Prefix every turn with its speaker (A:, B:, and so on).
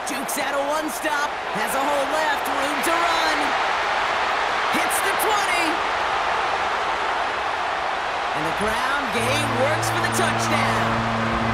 A: Jukes out a one-stop, has a hole left, room to run. Hits the 20. And the ground game works for the touchdown.